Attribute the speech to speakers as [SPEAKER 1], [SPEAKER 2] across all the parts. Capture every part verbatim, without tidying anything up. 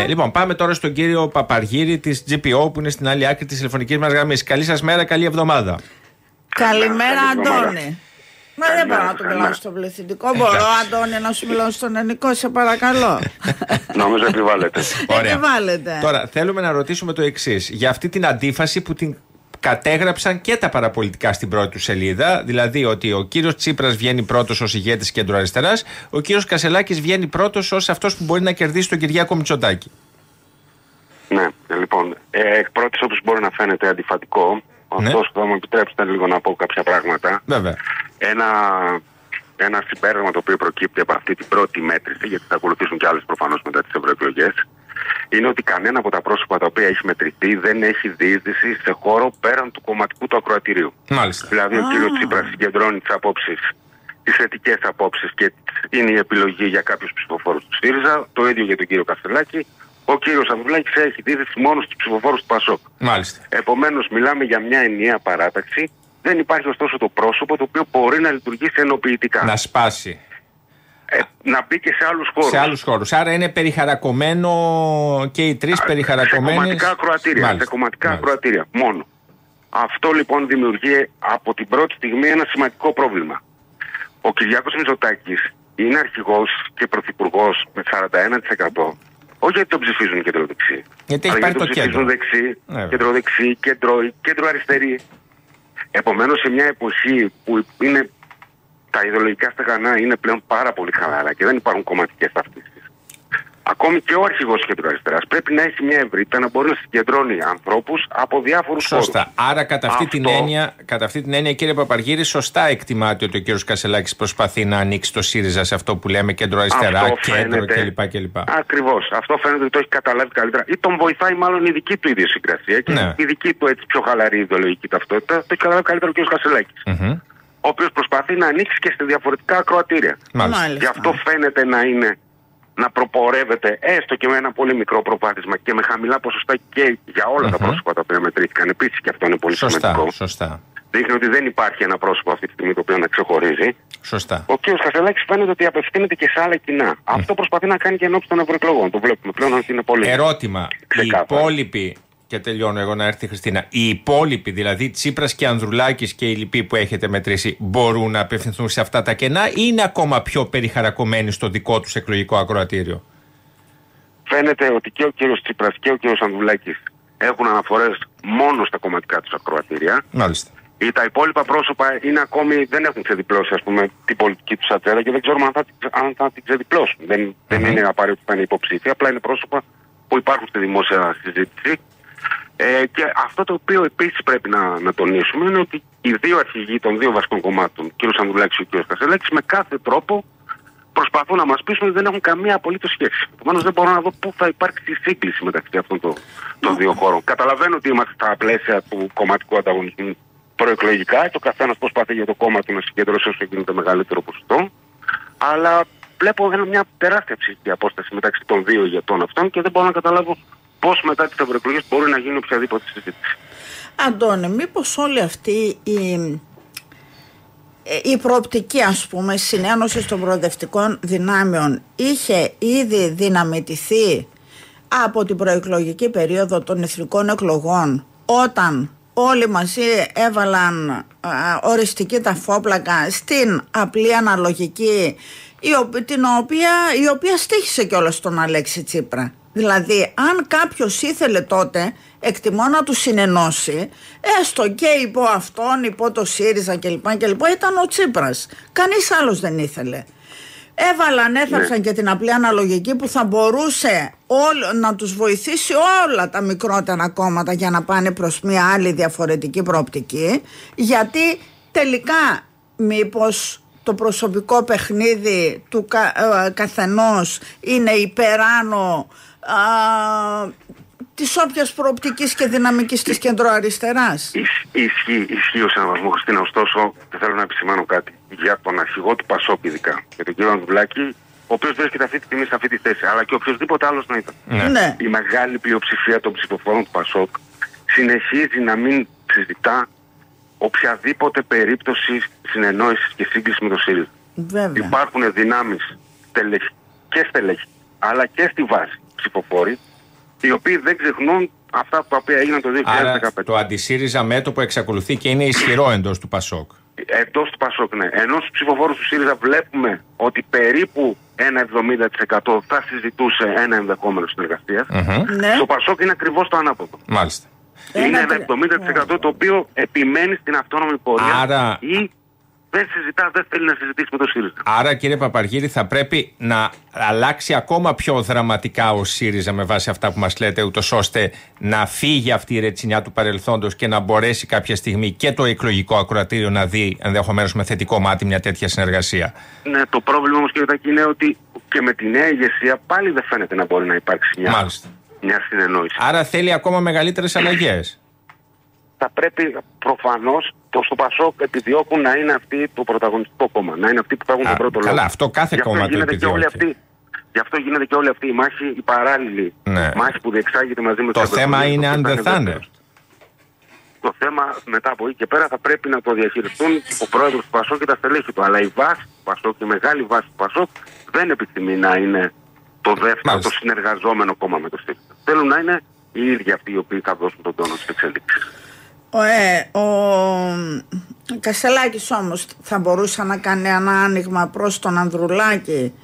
[SPEAKER 1] Ε, λοιπόν, πάμε τώρα στον κύριο Παπαργύρη της τζι πι ο που είναι στην άλλη άκρη της τηλεφωνικής μας γραμμής. Καλή σας μέρα, καλή εβδομάδα.
[SPEAKER 2] Καλημέρα, Αντώνη. Μα δεν μπορώ να του μιλάω στο πληθυντικό. Μπορώ, Αντώνη, να σου μιλάω στον ελληνικό, σε παρακαλώ.
[SPEAKER 3] Νομίζω επιβάλλεται.
[SPEAKER 2] Επιβάλλεται.
[SPEAKER 1] Τώρα, θέλουμε να ρωτήσουμε το εξής. Για αυτή την αντίφαση που την κατέγραψαν και τα παραπολιτικά στην πρώτη του σελίδα, δηλαδή ότι ο κύριος Τσίπρας βγαίνει πρώτος ως ηγέτης κέντρο-αριστεράς, ο κύριος Κασελάκης βγαίνει πρώτος ως αυτός που μπορεί να κερδίσει τον Κυριάκο Μητσοτάκη.
[SPEAKER 3] Ναι, λοιπόν, ε, εκ πρώτης όπως μπορεί να φαίνεται αντιφατικό,
[SPEAKER 1] ναι.
[SPEAKER 3] αυτός θα μου επιτρέψετε λίγο να πω κάποια πράγματα.
[SPEAKER 1] Βέβαια.
[SPEAKER 3] Ένα, ένα συμπέρασμα το οποίο προκύπτει από αυτή την πρώτη μέτρηση, γιατί θα ακολουθήσουν και άλλες προφανώς μετά τις ευρωεκλογές, είναι ότι κανένα από τα πρόσωπα τα οποία έχει μετρηθεί δεν έχει διείσδυση σε χώρο πέραν του κομματικού του ακροατηρίου.
[SPEAKER 1] Μάλιστα.
[SPEAKER 3] Δηλαδή, ο κύριος Τσίπρας συγκεντρώνει τις απόψεις, τις θετικές απόψεις και είναι η επιλογή για κάποιους ψηφοφόρους του ΣΥΡΙΖΑ. Το ίδιο για τον κύριο Κασελάκη. Ο κύριος Ανδρουλάκης έχει διείσδυση μόνο στους ψηφοφόρους του ΠΑΣΟΚ.
[SPEAKER 1] Μάλιστα.
[SPEAKER 3] Επομένως, μιλάμε για μια ενιαία παράταξη. Δεν υπάρχει ωστόσο το πρόσωπο το οποίο μπορεί να λειτουργήσει ενοποιητικά.
[SPEAKER 1] Να σπάσει.
[SPEAKER 3] Ε, να μπει και σε άλλους χώρους.
[SPEAKER 1] Σε άλλους χώρους. Άρα είναι περιχαρακωμένο και οι τρεις περιχαρακωμένες.
[SPEAKER 3] Σε κομματικά ακροατήρια. Σε κομματικά ακροατήρια. Μόνο. Αυτό λοιπόν δημιουργεί από την πρώτη στιγμή ένα σημαντικό πρόβλημα. Ο Κυριάκος Μητσοτάκης είναι αρχηγός και πρωθυπουργός με σαράντα ένα τοις εκατό. Όχι γιατί τον ψηφίζουν οι κεντροδεξιοί.
[SPEAKER 1] Γιατί έχει πάρει το κέντρο.
[SPEAKER 3] Ψηφίζουν δεξί, ναι, κεντροδεξί, κέντρο, κέντρο-αριστερή. Επομένως, σε μια εποχή που είναι, τα ιδεολογικά στεγανά είναι πλέον πάρα πολύ χαλαρά και δεν υπάρχουν κομματικές ταυτίσεις. Ακόμη και ο αρχηγός της κεντροαριστεράς πρέπει να έχει μια ευρύτητα να μπορεί να συγκεντρώνει ανθρώπους από διάφορους χώρους.
[SPEAKER 1] Σωστά. Άρα, κατά αυτή, Αυτό... την έννοια, κατά αυτή την έννοια, κύριε Παπαργύρη, σωστά εκτιμάται ότι ο κύριος Κασελάκης προσπαθεί να ανοίξει το ΣΥΡΙΖΑ σε αυτό που λέμε κέντρο-αριστερά, κέντρο κλπ.
[SPEAKER 3] Ακριβώς. Αυτό φαίνεται ότι το έχει καταλάβει καλύτερα. Ή τον βοηθάει μάλλον η δική του ιδιοσυγκρασία και ναι. η δική του έτσι πιο χαλαρή ιδεολογική ταυτότητα. Το έχει καταλάβει καλύτερα ο κύριος Κασελάκης. Mm-hmm. Ο οποίος προσπαθεί να ανοίξει και σε διαφορετικά ακροατήρια.
[SPEAKER 1] Μάλιστα.
[SPEAKER 3] Γι' αυτό φαίνεται να είναι. Να προπορεύεται έστω και με ένα πολύ μικρό προβάδισμα και με χαμηλά ποσοστά και για όλα mm-hmm. τα πρόσωπα τα οποία μετρήθηκαν. Επίσης και αυτό είναι πολύ
[SPEAKER 1] σωστά,
[SPEAKER 3] σημαντικό.
[SPEAKER 1] Σωστά.
[SPEAKER 3] Δείχνει ότι δεν υπάρχει ένα πρόσωπο αυτή τη στιγμή το οποίο να ξεχωρίζει.
[SPEAKER 1] Σωστά.
[SPEAKER 3] Ο κ. Κασελάκης φαίνεται ότι απευθύνεται και σε άλλα κοινά. Mm. Αυτό προσπαθεί να κάνει και ενώπιση των ευρωεκλογών. Το βλέπουμε πλέον ότι είναι πολύ.
[SPEAKER 1] Ερώτημα.
[SPEAKER 3] Ξεκάθαρα.
[SPEAKER 1] Οι υπόλοιποι. Και τελειώνω εγώ να έρθει η Χριστίνα. Οι υπόλοιποι, δηλαδή Τσίπρας και Ανδρουλάκης και οι λοιποί που έχετε μετρήσει, μπορούν να απευθυνθούν σε αυτά τα κενά ή είναι ακόμα πιο περιχαρακωμένοι στο δικό τους εκλογικό ακροατήριο?
[SPEAKER 3] Φαίνεται ότι και ο κύριος Τσίπρας και ο κύριος Ανδρουλάκης έχουν αναφορές μόνο στα κομματικά τους ακροατήρια.
[SPEAKER 1] Μάλιστα.
[SPEAKER 3] Ή τα υπόλοιπα πρόσωπα είναι ακόμη, δεν έχουν ξεδιπλώσει ας πούμε, την πολιτική τους ατζέντα και δεν ξέρουμε αν θα, αν θα την ξεδιπλώσουν. Δεν, mm-hmm. δεν είναι απαραίτητο ότι θα είναι υποψήφια, απλά είναι πρόσωπα που υπάρχουν στη δημόσια συζήτηση. Ε, και αυτό το οποίο επίσης πρέπει να, να τονίσουμε είναι ότι οι δύο αρχηγοί των δύο βασικών κομμάτων, ο κ. Ανδρουλάκης και ο κ. Κασελάκης, με κάθε τρόπο προσπαθούν να μας πείσουν ότι δεν έχουν καμία απολύτως σχέση. Επομένως δεν μπορώ να δω πού θα υπάρξει η σύγκληση μεταξύ αυτών των, των δύο χώρων. Καταλαβαίνω ότι είμαστε στα πλαίσια του κομματικού ανταγωνισμού προεκλογικά και ο καθένας προσπαθεί για το κόμμα του να συγκεντρώσει όσο γίνεται μεγαλύτερο ποσοστό. Αλλά βλέπω μια τεράστια ψυχική απόσταση μεταξύ των δύο ηγετών αυτών και δεν μπορώ να καταλάβω πώς μετά τις ευρωεκλογές μπορεί να γίνει οποιαδήποτε συζήτηση.
[SPEAKER 2] Αντώνη, μήπως όλη αυτή η, η προοπτική, ας πούμε, συνένωση των προοδευτικών δυνάμεων είχε ήδη δυναμητηθεί από την προεκλογική περίοδο των εθνικών εκλογών, όταν όλοι μαζί έβαλαν α, οριστική ταφόπλακα στην απλή αναλογική, η, ο, την οποία, η οποία στοίχησε κιόλας τον Αλέξη Τσίπρα. Δηλαδή, αν κάποιος ήθελε τότε, εκτιμώ να του συνενώσει, έστω και υπό αυτόν, υπό το ΣΥΡΙΖΑ κλπ. κλπ. Ήταν ο Τσίπρας. Κανείς άλλος δεν ήθελε. Έβαλαν, έθαψαν ναι. και την απλή αναλογική που θα μπορούσε όλ, να τους βοηθήσει όλα τα μικρότερα κόμματα για να πάνε προς μια άλλη διαφορετική προοπτική, γιατί τελικά μήπως το προσωπικό παιχνίδι του κα, ε, καθενός είναι υπεράνω α, της όποιας προοπτικής και δυναμικής της κεντροαριστεράς.
[SPEAKER 3] Ισχύει, ισχύει ως έναν βαθμό, Χριστίνα. Ωστόσο, θέλω να επισημάνω κάτι για τον αρχηγό του ΠΑΣΟΚ, ειδικά για τον κύριο Ανδρουλάκη, ο οποίος βρίσκεται αυτή τη στιγμή σε αυτή τη θέση, αλλά και οποιοδήποτε άλλος να ήταν.
[SPEAKER 1] Ναι.
[SPEAKER 2] Ναι.
[SPEAKER 3] Η μεγάλη πλειοψηφία των ψηφοφόρων του ΠΑΣΟΚ συνεχίζει να μην συζητά οποιαδήποτε περίπτωση συνεννόησης και σύγκληση με το ΣΥΡΙΖΑ. Υπάρχουν δυνάμεις στελεχ, και στελέχη, αλλά και στη βάση ψηφοφόροι, οι οποίοι δεν ξεχνούν αυτά τα οποία έγιναν το δύο χιλιάδες δεκαπέντε.
[SPEAKER 1] Άρα το αντισύριζα μέτωπο εξακολουθεί και είναι ισχυρό εντός του Πασόκ.
[SPEAKER 3] Εντός του Πασόκ, ναι. Ενώ στους ψηφοφόρους του ΣΥΡΙΖΑ βλέπουμε ότι περίπου ένα εβδομήντα τοις εκατό θα συζητούσε ένα ενδεχόμενο συνεργασίας.
[SPEAKER 1] Mm-hmm.
[SPEAKER 2] Ναι.
[SPEAKER 3] Στο Πασόκ είναι ακριβώς το ανάποδο.
[SPEAKER 1] Μάλιστα.
[SPEAKER 3] Είναι
[SPEAKER 2] Ένα
[SPEAKER 3] ένα εβδομήντα τοις εκατό το οποίο επιμένει στην αυτόνομη πορεία.
[SPEAKER 1] Άρα...
[SPEAKER 3] ή δεν συζητά, δεν θέλει να συζητήσει με το ΣΥΡΙΖΑ.
[SPEAKER 1] Άρα, κύριε Παπαργύρη, θα πρέπει να αλλάξει ακόμα πιο δραματικά ο ΣΥΡΙΖΑ με βάση αυτά που μας λέτε, ούτως ώστε να φύγει αυτή η ρετσινιά του παρελθόντος και να μπορέσει κάποια στιγμή και το εκλογικό ακροατήριο να δει ενδεχομένως με θετικό μάτι μια τέτοια συνεργασία.
[SPEAKER 3] Ναι, το πρόβλημα όμως, κύριε Τάκη, είναι ότι και με τη νέα ηγεσία πάλι δεν φαίνεται να μπορεί να υπάρξει μια, μια συνεννόηση.
[SPEAKER 1] Άρα θέλει ακόμα μεγαλύτερες αλλαγές.
[SPEAKER 3] Θα πρέπει προφανώς το στο Πασόκ επιδιώκουν να είναι αυτοί το πρωταγωνιστικό κόμμα, να είναι αυτοί που θα έχουν τον πρώτο λόγο.
[SPEAKER 1] Καλά, αυτό κάθε
[SPEAKER 3] γι' αυτό
[SPEAKER 1] κόμμα το επιδιώκει.
[SPEAKER 3] Αυτή, γι' αυτό γίνεται και όλη αυτή η μάχη, η παράλληλη
[SPEAKER 1] ναι.
[SPEAKER 3] μάχη που διεξάγεται μαζί με
[SPEAKER 1] το θέμα είναι αν δεν θα είναι.
[SPEAKER 3] Το θέμα μετά από εκεί και πέρα θα πρέπει να το διαχειριστούν ο πρόεδρος του Πασόκ και τα στελέχη του. Αλλά η βάση του Πασόκ, η μεγάλη βάση του Πασόκ δεν επιθυμεί να είναι το δεύτερο, Μάλιστα. το συνεργαζόμενο κόμμα με το ΣΥΡΙΖΑ. Θέλουν να είναι οι ίδιοι αυτοί οι οποίοι θα δώσουν τον τόνο της εξέλιξης.
[SPEAKER 2] Ο, ε, ο Κασελάκης όμως θα μπορούσε να κάνει ένα άνοιγμα προς τον Ανδρουλάκη.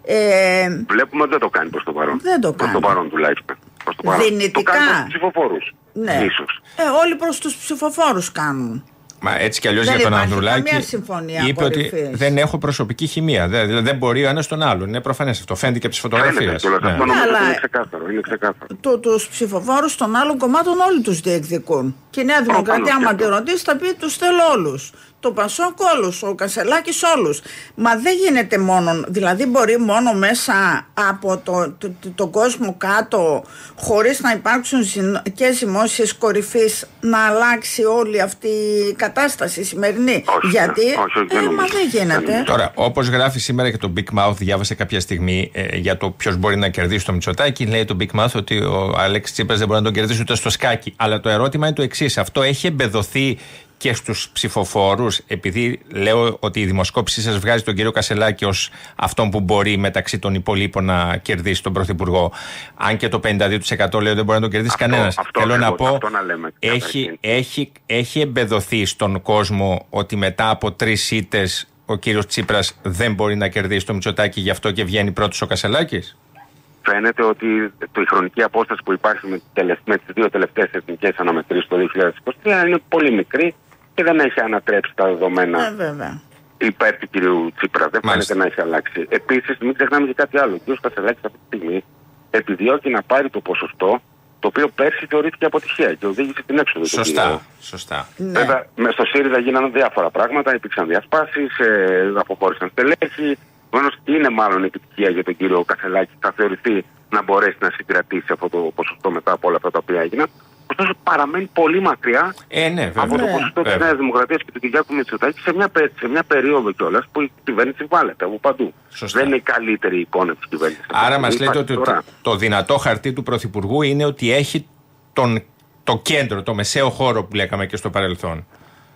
[SPEAKER 2] Ε,
[SPEAKER 3] Βλέπουμε ότι δεν το κάνει προς το παρόν.
[SPEAKER 2] Δεν το κάνει.
[SPEAKER 3] Προς το παρόν τουλάχιστον. Προς το παρόν.
[SPEAKER 2] Δυνητικά.
[SPEAKER 3] Το κάνει προς τους ψηφοφόρους.
[SPEAKER 2] Ναι.
[SPEAKER 3] Ίσως.
[SPEAKER 2] Ε, όλοι προς τους ψηφοφόρους κάνουν.
[SPEAKER 1] Μα έτσι κι αλλιώς για τον Ανδρουλάκη είπε
[SPEAKER 2] κορυφής.
[SPEAKER 1] ότι δεν έχω προσωπική χημεία. Δεν, δεν μπορεί ο ένας τον άλλον. Είναι προφανές αυτό. Φαίνεται και από τις φωτογραφίες.
[SPEAKER 3] Ναι. Αυτό νομίζω ότι είναι ξεκάθαρο. Είναι ξεκάθαρο.
[SPEAKER 2] Το, τους ψηφοφόρους των άλλων κομμάτων όλοι τους διεκδικούν. Και η Νέα Δημοκρατία, άμα τη ρωτήσει, θα πει τους θέλω όλους. Το Πασόκ όλους, ο Κασελάκης όλους. Μα δεν γίνεται μόνο, δηλαδή μπορεί μόνο μέσα από το, το, το, το κόσμο κάτω, χωρίς να υπάρξουν και δημόσιες κορυφής, να αλλάξει όλη αυτή η κατάσταση σημερινή.
[SPEAKER 3] Όχι,
[SPEAKER 2] Γιατί,
[SPEAKER 3] όχι, όχι,
[SPEAKER 2] ε, μα δεν γίνεται.
[SPEAKER 1] Τώρα, όπως γράφει σήμερα και το Big Mouth, διάβασε κάποια στιγμή ε, για το ποιος μπορεί να κερδίσει το Μητσοτάκη, λέει το Big Mouth ότι ο Αλέξης Τσίπρας δεν μπορεί να τον κερδίσει ούτε στο σκάκι. Αλλά το ερώτημα είναι το εξής. Αυτό έχει εμπεδοθεί και στους ψηφοφόρους, επειδή λέω ότι η δημοσκόπηση σας βγάζει τον κύριο Κασελάκη ως αυτόν που μπορεί μεταξύ των υπολείπων να κερδίσει τον Πρωθυπουργό. Αν και το πενήντα δύο τοις εκατό λέω δεν μπορεί να τον κερδίσει αυτό, κανένας.
[SPEAKER 3] Αυτό,
[SPEAKER 1] Θέλω
[SPEAKER 3] αυτό,
[SPEAKER 1] να πω,
[SPEAKER 3] να λέμε,
[SPEAKER 1] έχει, έχει, έχει εμπεδοθεί στον κόσμο ότι μετά από τρεις ήττες ο κύριος Τσίπρας δεν μπορεί να κερδίσει το Μητσοτάκη, γι' αυτό και βγαίνει πρώτος ο Κασελάκης.
[SPEAKER 3] Φαίνεται ότι το, η χρονική απόσταση που υπάρχει με, τελευ, με τις δύο τελευταίες εθνικές αναμετρήσεις το δύο χιλιάδες είκοσι τρία είναι πολύ μικρή και δεν έχει ανατρέψει τα δεδομένα
[SPEAKER 2] ε,
[SPEAKER 3] υπέρ του κυρίου Τσίπρα. Δεν φαίνεται να έχει αλλάξει. Επίσης, μην ξεχνάμε και κάτι άλλο. Ο κ. Κασελάκης αυτή τη στιγμή επιδιώκει να πάρει το ποσοστό το οποίο πέρσι θεωρήθηκε αποτυχία και οδήγησε την έξοδο.
[SPEAKER 1] Σωστά. Σωστά.
[SPEAKER 2] Ναι.
[SPEAKER 3] Βέβαια, με στο ΣΥΡΙΖΑ γίνανε διάφορα πράγματα. Υπήρξαν διασπάσεις, ε, αποχώρησαν στελέχη. Επομένως, είναι μάλλον επιτυχία για τον κύριο Κασελάκη. Θα θεωρηθεί να μπορέσει να συγκρατήσει αυτό το ποσοστό μετά από όλα αυτά τα οποία έγιναν. Ωστόσο, παραμένει πολύ μακριά
[SPEAKER 1] ε, ναι, βέβαια,
[SPEAKER 3] από το
[SPEAKER 2] ναι,
[SPEAKER 3] ποσοστό της Νέας Δημοκρατίας και του Κυριάκου Μητσοτάκη σε μια, σε μια περίοδο κιόλας που η κυβέρνηση βάλεται από παντού.
[SPEAKER 1] Σωστά.
[SPEAKER 3] Δεν είναι η καλύτερη εικόνα της κυβέρνησης.
[SPEAKER 1] Άρα μας λέτε ότι το, το δυνατό χαρτί του Πρωθυπουργού είναι ότι έχει τον, το κέντρο, το μεσαίο χώρο που λέγαμε και στο παρελθόν.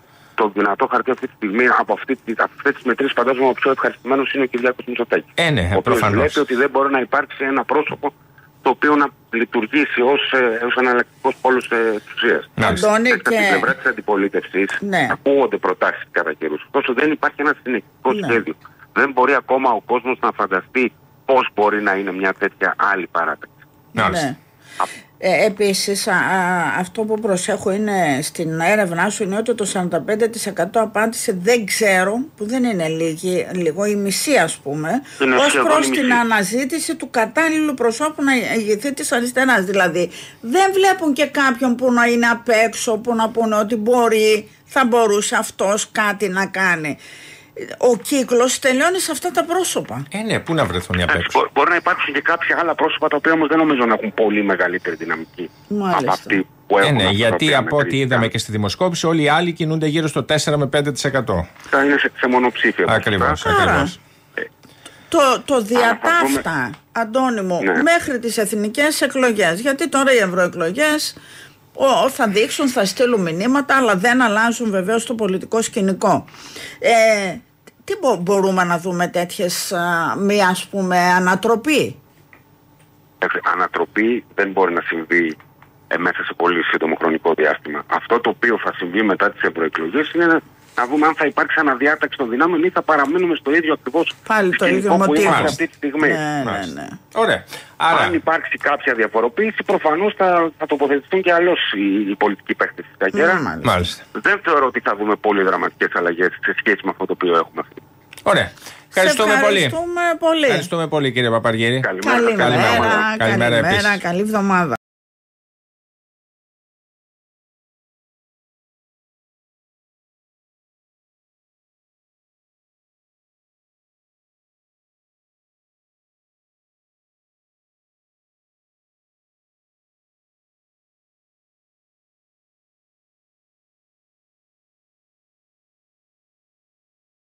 [SPEAKER 3] Το δυνατό χαρτί αυτή τη στιγμή από αυτή, αυτές τις μετρήσεις φαντάζομαι ο πιο ευχαριστημένος είναι ο Κυριάκος Μητσοτάκης.
[SPEAKER 1] Ε, ναι,
[SPEAKER 3] ο οποίος βλέπει ότι δεν μπορεί να υπάρξει ένα πρόσωπο το οποίο να λειτουργήσει ως, ε, ως εναλλακτικός πόλος ε, εξουσίας.
[SPEAKER 2] Αντώνη, και...
[SPEAKER 3] Στην πλευρά της αντιπολίτευσης
[SPEAKER 2] ναι.
[SPEAKER 3] ακούγονται προτάσεις κατά καιρούς. Ωστόσο δεν υπάρχει ένα συνεχικό ναι. σχέδιο. Δεν μπορεί ακόμα ο κόσμος να φανταστεί πώς μπορεί να είναι μια τέτοια άλλη παράταξη.
[SPEAKER 2] Ναι. Ε, επίσης α, α, αυτό που προσέχω είναι στην έρευνά σου είναι ότι το σαράντα πέντε τοις εκατό απάντησε δεν ξέρω, που δεν είναι λίγη, λίγο η μισή ας πούμε, ως προς την αναζήτηση του κατάλληλου προσώπου να ηγηθεί της αριστεράς. Δηλαδή δεν βλέπουν και κάποιον που να είναι απ' έξω, που να πούνε ότι μπορεί, θα μπορούσε αυτός κάτι να κάνει. Ο κύκλος τελειώνει σε αυτά τα πρόσωπα.
[SPEAKER 1] Ε, ναι, πού να βρεθούν οι απ' έξω.
[SPEAKER 3] Μπο- μπορεί να υπάρξουν και κάποια άλλα πρόσωπα τα οποία όμως δεν νομίζω να έχουν πολύ μεγαλύτερη δυναμική.
[SPEAKER 2] Μάλιστα.
[SPEAKER 3] Από αυτή που έχουν.
[SPEAKER 1] Ε, ναι, γιατί από ό,τι είδαμε
[SPEAKER 3] κάνει.
[SPEAKER 1] και στη δημοσκόπηση, όλοι οι άλλοι κινούνται γύρω στο τέσσερα με πέντε τοις εκατό.
[SPEAKER 3] Θα είναι σε, σε μονοψήφια.
[SPEAKER 1] Ακριβώς, ακριβώς.
[SPEAKER 2] Το, το διατάφτα, Αντώνη μου, ναι. μέχρι τις εθνικές εκλογές, γιατί τώρα οι ευρωεκλογές ο, θα δείξουν, θα στείλουν μηνύματα, αλλά δεν αλλάζουν βεβαίως το πολιτικό σκηνικό. Ε, τι μπο, μπορούμε να δούμε τέτοιες, α, μία ας πούμε ανατροπή.
[SPEAKER 3] Ανατροπή δεν μπορεί να συμβεί ε, μέσα σε πολύ σύντομο χρονικό διάστημα. Αυτό το οποίο θα συμβεί μετά τις ευρωεκλογές είναι να, να δούμε αν θα υπάρξει αναδιάταξη των δυνάμεων ή θα παραμείνουμε στο ίδιο ακριβώς σκηνικό που είμαστε αυτή τη στιγμή.
[SPEAKER 2] Ναι, ναι, ναι.
[SPEAKER 1] Ωραία. Άρα...
[SPEAKER 3] Αν υπάρξει κάποια διαφοροποίηση, προφανώς θα, θα τοποθετηθούν και αλλιώς οι, οι πολιτικοί παίκτες της ΚΑΚΕΡΑ.
[SPEAKER 1] Μάλιστα.
[SPEAKER 3] Δεν θεωρώ ότι θα δούμε πολύ δραματικές αλλαγές σε σχέση με αυτό το οποίο έχουμε αυτή.
[SPEAKER 1] Ωραία. Ευχαριστούμε,
[SPEAKER 2] ευχαριστούμε
[SPEAKER 1] πολύ.
[SPEAKER 2] πολύ.
[SPEAKER 1] Ευχαριστούμε πολύ, κύριε Παπαργύρη.
[SPEAKER 3] Καλημέρα.
[SPEAKER 2] Καλημέρα, καλημέρα,
[SPEAKER 1] καλημέρα, καλημέρα,
[SPEAKER 2] καλή εβδομάδα.